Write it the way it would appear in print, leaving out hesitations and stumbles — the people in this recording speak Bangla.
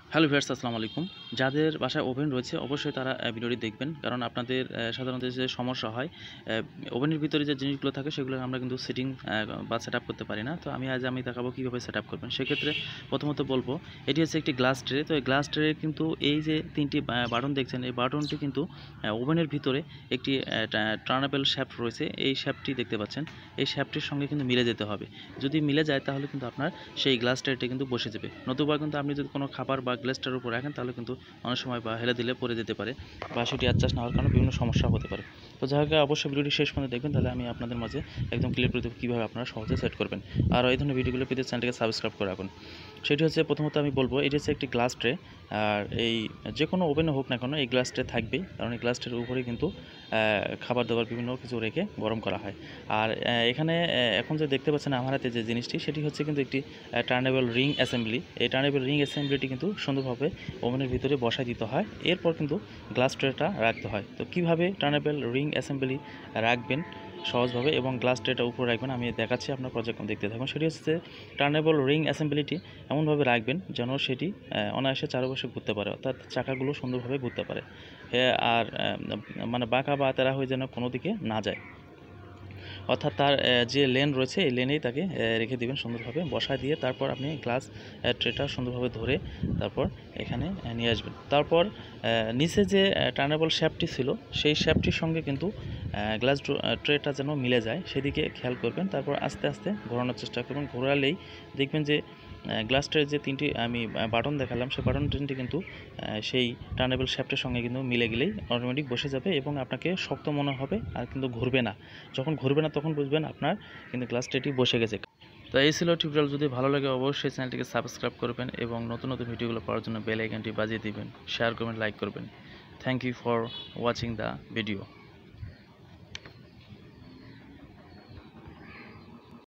হ্যালো ভিউয়ার্স, আসসালামু আলাইকুম। যাদের বাসায় ওভেন রয়েছে অবশ্যই তারা ভিডিওটি দেখবেন, কারণ আপনাদের সাধারণত যে সমস্যা হয় ওভেনের ভিতরে যে জিনিসগুলো থাকে সেগুলো আমরা কিন্তু সেটিং বা সেট আপ করতে পারি না। তো আমি দেখাবো কীভাবে সেট আপ করবেন। সেক্ষেত্রে প্রথমত বলবো, এটি হচ্ছে একটি গ্লাস ট্রে। তো এই গ্লাস ট্রে কিন্তু এই যে তিনটি বাটন দেখছেন, এই বাটনটি কিন্তু ওভেনের ভিতরে একটি টার্নেবল শ্যাফট রয়েছে। এই শ্যাফটটি দেখতে পাচ্ছেন, এই শ্যাফটটির সঙ্গে কিন্তু মিলে যেতে হবে। যদি মিলে যায় তাহলে কিন্তু আপনার সেই গ্লাস ট্রেটি কিন্তু বসে যাবে। নতুবা কিন্তু আপনি যদি কোনো খাবার বা গ্লাসটার উপর রাখেন তাহলে কিন্তু অনেক সময় বা হেলে দিলে পড়ে যেতে পারে, বা সেটি অ্যাডজাস্ট না হওয়ার কারণে বিভিন্ন সমস্যা হতে পারে। তো যাই হোক, অবশ্যই ভিডিওটি শেষ পর্যন্ত দেখবেন, তাহলে আমি আপনাদের মাঝে একদম ক্লিয়ার করে দেবো কীভাবে আপনারা সহজে সেট করবেন। আর এই ধরনের ভিডিওগুলো পেতে চ্যানেলটিকে সাবস্ক্রাইব করে রাখুন। সেটি হচ্ছে, প্রথমত আমি বলবো, এটি হচ্ছে একটি গ্লাস ট্রে। আর এই যে কোনো ওভেনে হোক না কেন এই গ্লাস ট্রে থাকবেই, কারণ এই গ্লাস ট্রের উপরে কিন্তু খাবার দাবার বিভিন্ন কিছু রেখে গরম করা হয়। আর এখানে এখন যে দেখতে পাচ্ছেন আমার হাতে যে জিনিসটি, সেটি হচ্ছে কিন্তু একটি টার্নেবল রিং অ্যাসেম্বলি। এই টার্নেবল রিং অ্যাসেম্বলিটি কিন্তু সুন্দরভাবে ওভেনের ভিতরে বসায় দিতে হয়, এরপর কিন্তু গ্লাস ট্রেটা রাখতে হয়। তো কীভাবে টার্নেবল রিং অ্যাসেম্বলি রাখবেন সহজভাবে এবং গ্লাস ট্রেটা উপরে রাখবেন আমি দেখাচ্ছি, আপনার পর্যায়ক্রম দেখতে থাকুন। সেটি হচ্ছে, টার্নেবল রিং অ্যাসেম্বলিটি এমনভাবে রাখবেন যেন সেটি অনায়াসে চারপাশে ঘুরতে পারে, অর্থাৎ চাকাগুলো সুন্দরভাবে ঘুরতে পারে। আর মানে বাঁকা বা তেরা হয়ে যেন কোনো দিকে না যায়, অর্থাৎ তার যে লেন রয়েছে এই লেনেই তাকে রেখে দিবেন সুন্দরভাবে বসায় দিয়ে। তারপর আপনি গ্লাস ট্রেটা সুন্দরভাবে ধরে তারপর এখানে নিয়ে আসবেন। তারপর নিচে যে টার্নেবল শ্যাফটটি ছিল সেই শ্যাফটটির সঙ্গে কিন্তু গ্লাস ট্রেটা যেন মিলে যায় সেদিকে খেয়াল করবেন। তারপর আস্তে আস্তে ঘোরানোর চেষ্টা করবেন। ঘোরালেই দেখবেন যে গ্লাস ট্রের যে তিনটি আমি বাটন দেখালাম সেই বাটন তিনটি কিন্তু সেই টার্নেবল শ্যাফটের সঙ্গে কিন্তু মিলে গেলেই অটোমেটিক বসে যাবে এবং আপনাকে শক্ত মনে হবে, আর কিন্তু ঘুরবে না। যখন ঘুরবে না তখন বুঝবেন আপনার কিন্তু গ্লাস ট্রেটি বসে গেছে। তো এই ছিল টিউটোরিয়াল। যদি ভালো লাগে অবশ্যই চ্যানেলটিকে সাবস্ক্রাইব করবেন এবং নতুন নতুন ভিডিওগুলো পাওয়ার জন্য বেল আইকনটি বাজিয়ে দিবেন, শেয়ার করবেন, লাইক করবেন। Thank you for watching the video.